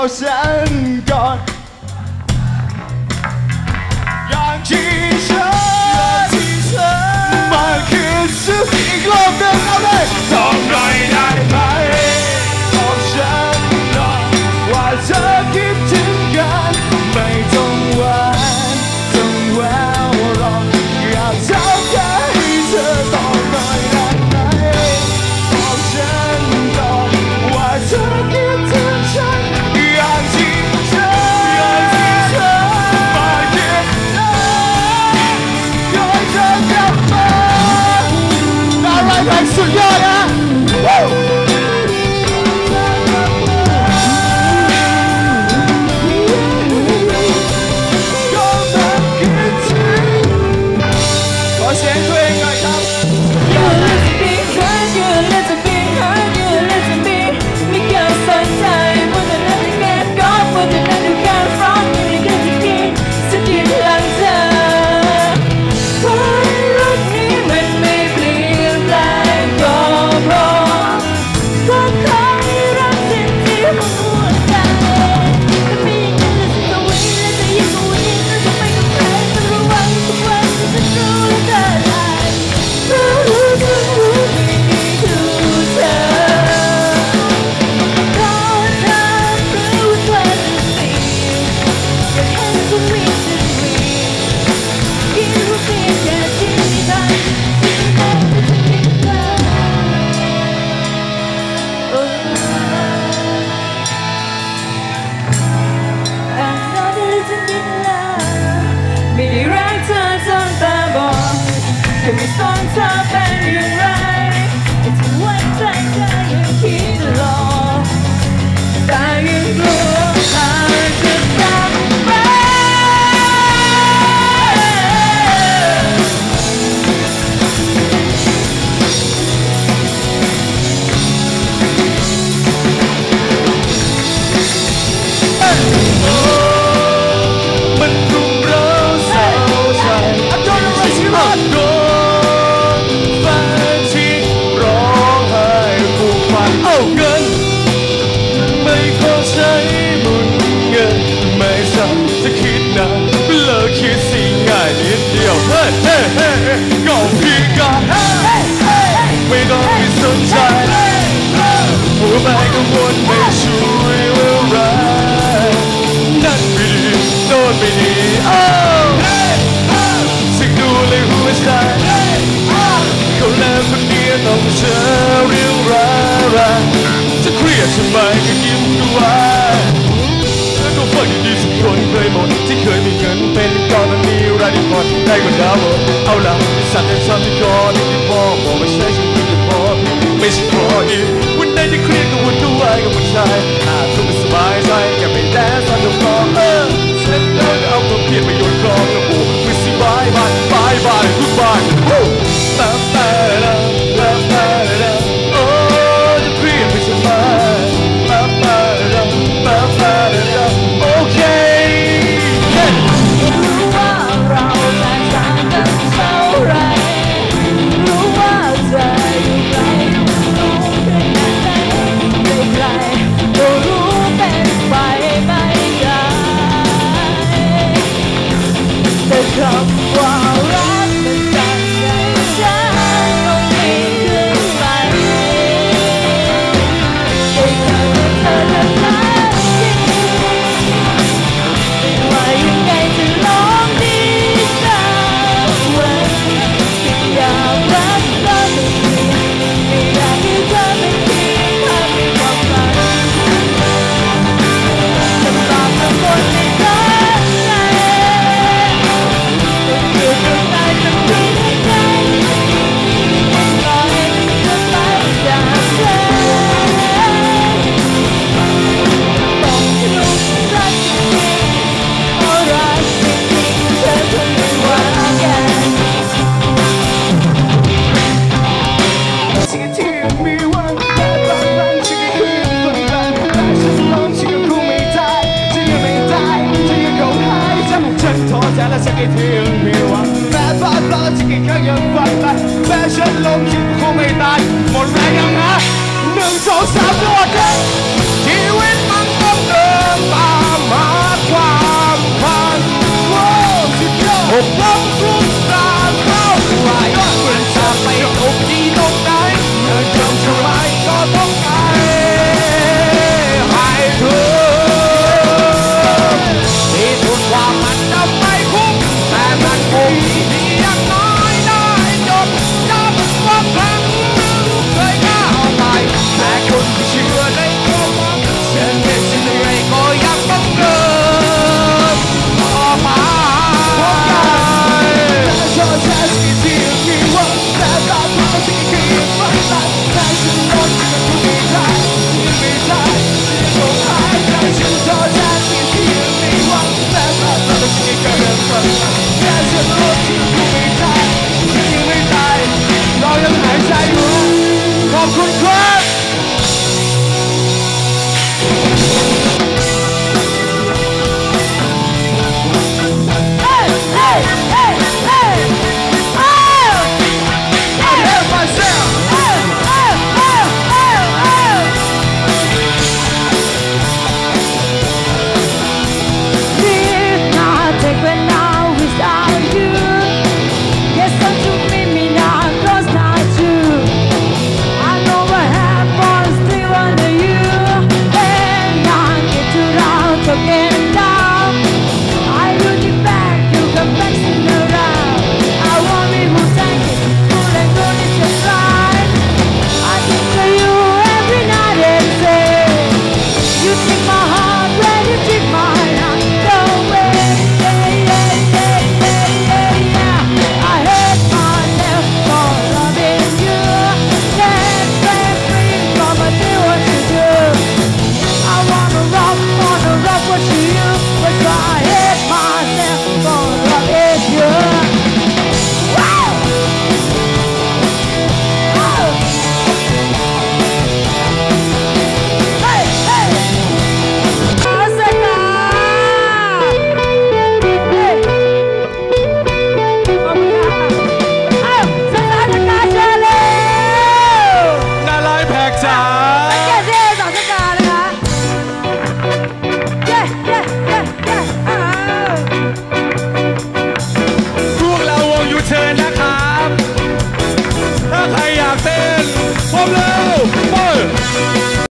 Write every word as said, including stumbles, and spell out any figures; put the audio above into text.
บอกฉันก่อนอย่างที่ฉันมาคิดสักอีกรอบหนึ่งเอาเลยลองหน่อยได้ไหมบอกฉันหน่อยว่าเธอคิดถึงกันไม่ต้องหวานต้องแววหรอกอยากเท่าแค่ให้เธอตอบหน่อยได้ไหมบอกฉันก่อนว่าเธอคิดถึงฉันอย่างที่ฉันอย่างที่ฉันมาคิดอยากเธอกลับมาอะไรเพลงสุดยอดนะเสียงตัวเองหน่อยครับ You let me hurt you let me hurt you let me ไม่เคยสนใจว่าจะนั่งแค่กอดว่าจะนั่งดูแค่ร้องอยู่ในแค่ที่คิดสักทีหลังเธอความรักนี้มันไม่เปลี่ยนแปลงก็เพราะก็คอยรักสิ่งที่หัวใจแต่ไม่ยังจะจะวิ่งและจะยิ่งวิ่งและจะไปกับใครต้องระวังทุกวันที่จะรู้และเธอรู้ทั้งรู้ไม่มีคือเธอขอถามรู้ว่าเธอจะมีอยากให้ฉันมีฉันมีคิดว่าเพียงแค่ที่มีทางที่จะได้จะมีเธอโอ้ I know that it's in love ไม่ได้รักเธอจนตาบอดแค่ไม่สนเธอเป็นอย่างไรแต่ที่ไว้ใจเธอยังคิดตลอดแต่ยังกลัวหากจะกลับไปมันรุมเร้าเศร้าใจโดนอะไรสิวะโดนแฟนที่ร้องไห้ผูกพันเอาเงินไม่ขอใช้หมุนเงินไม่สักจะคิดนานเลิกคิดสิง่ายนิดเดียวเฮ้เฮ้เฮ้ก็เพียงกันไม่ต้องไปสนใจหัวใจกังวลไม่ช่วยอะไรนั่นไม่ดีโน่นไม่ดีสิ่งดูเลยหัวใจเขาแล้วคนเดียวต้องเจอเรื่องร้ายจะเครียดทำไมก็ยิ้มดูไว้แล้วก็ฝันดีๆสักคนเคยหมดที่เคยมีเงินเป็นก้อนมีรายได้พอได้ก็ดาวเอาล่ะสั่งให้ทำที่ก่อนที่พอบอกไม่ใช่ฉันที่พอไม่ใช่พออีกวันไหนที่เครียดก็วุ่นวายกับผู้ชายอาจจะไม่สบายใจแค่ไม่แดนซ์ก็พอเออเสร็จแล้วเอาความเครียดมาโยนกองกระปุกไม่สิบายบายบายบายทุกบายตามตาละตามตาละโอ้จะเครียดไม่สบายตามตาละตามตาละโอเครู้ว่าเราแตกต่างกันเท่าไรรู้ว่าเธออยู่ไกลรู้เพียงแค่ไม่ไกลก็รู้เป็นไปไม่ได้แต่คำว่ารักมันจากใจฉันก็ไม่ขึ้นไปให้เธอเธอจะรักจริงไม่ว่ายังไงจะลองดีสักวันอยากรักเธอไม่ดีไม่อยากให้เธอไม่คิดภาพในความฝันลำบากทั้งหมดในรักใจแต่คือต้องตายจะไม่ได้ใจไม่ปล่อยจะไปจากเธอต้องรู้รักจริงเพราะรักจริงเธอคงไม่ว่ากันสิ่งที่มีวันแต่บางครั้งสิ่งที่คืนฝันแต่ฉันลองฉันก็คงไม่ได้ฉันยังไม่ได้ฉันยังคงหายใจฉันท้อใจและฉันก็ที่มีหวังแต่บางครั้งสิ่งที่ยังฝันแต่แม้ฉันลงฉันก็คงไม่ตาย